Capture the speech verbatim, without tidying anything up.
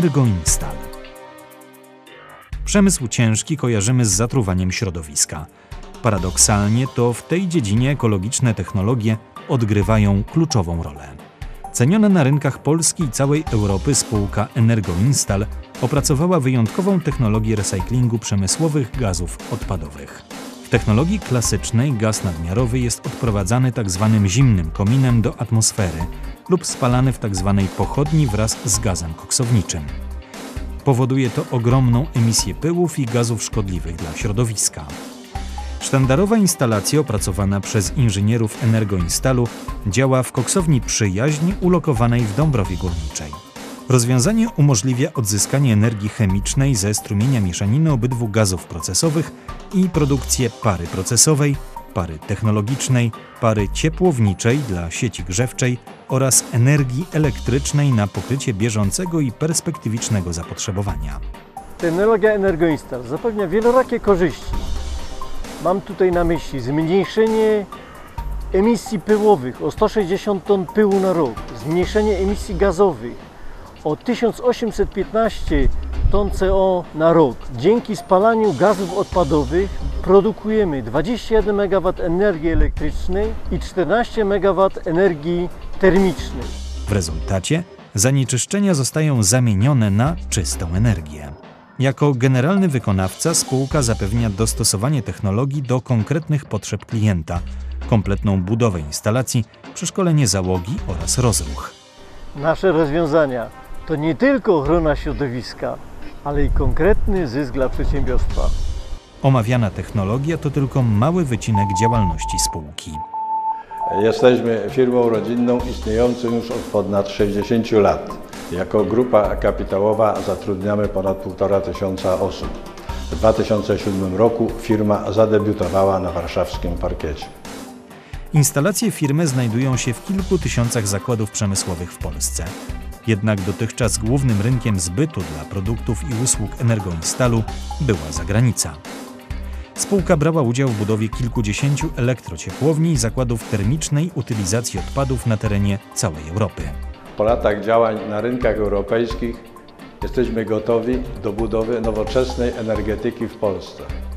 Energoinstal. Przemysł ciężki kojarzymy z zatruwaniem środowiska. Paradoksalnie to w tej dziedzinie ekologiczne technologie odgrywają kluczową rolę. Ceniona na rynkach Polski i całej Europy spółka Energoinstal opracowała wyjątkową technologię recyklingu przemysłowych gazów odpadowych. W technologii klasycznej gaz nadmiarowy jest odprowadzany tzw. zimnym kominem do atmosfery lub spalany w tzw. pochodni wraz z gazem koksowniczym. Powoduje to ogromną emisję pyłów i gazów szkodliwych dla środowiska. Sztandarowa instalacja opracowana przez inżynierów Energoinstalu działa w koksowni Przyjaźń ulokowanej w Dąbrowie Górniczej. Rozwiązanie umożliwia odzyskanie energii chemicznej ze strumienia mieszaniny obydwu gazów procesowych i produkcję pary procesowej, pary technologicznej, pary ciepłowniczej dla sieci grzewczej oraz energii elektrycznej na pokrycie bieżącego i perspektywicznego zapotrzebowania. Technologia Energoinstal zapewnia wielorakie korzyści. Mam tutaj na myśli zmniejszenie emisji pyłowych o sto sześćdziesiąt ton pyłu na rok, zmniejszenie emisji gazowych o tysiąc osiemset piętnaście ton C O na rok. Dzięki spalaniu gazów odpadowych produkujemy dwadzieścia jeden megawatów energii elektrycznej i czternaście megawatów energii termicznej. W rezultacie zanieczyszczenia zostają zamienione na czystą energię. Jako generalny wykonawca spółka zapewnia dostosowanie technologii do konkretnych potrzeb klienta, kompletną budowę instalacji, przeszkolenie załogi oraz rozruch. Nasze rozwiązania to nie tylko ochrona środowiska, ale i konkretny zysk dla przedsiębiorstwa. Omawiana technologia to tylko mały wycinek działalności spółki. Jesteśmy firmą rodzinną istniejącą już od ponad sześćdziesięciu lat. Jako grupa kapitałowa zatrudniamy ponad półtora tysiąca osób. W dwa tysiące siódmym roku firma zadebiutowała na warszawskim parkiecie. Instalacje firmy znajdują się w kilku tysiącach zakładów przemysłowych w Polsce. Jednak dotychczas głównym rynkiem zbytu dla produktów i usług Energoinstalu była zagranica. Spółka brała udział w budowie kilkudziesięciu elektrociepłowni i zakładów termicznej utylizacji odpadów na terenie całej Europy. Po latach działań na rynkach europejskich jesteśmy gotowi do budowy nowoczesnej energetyki w Polsce.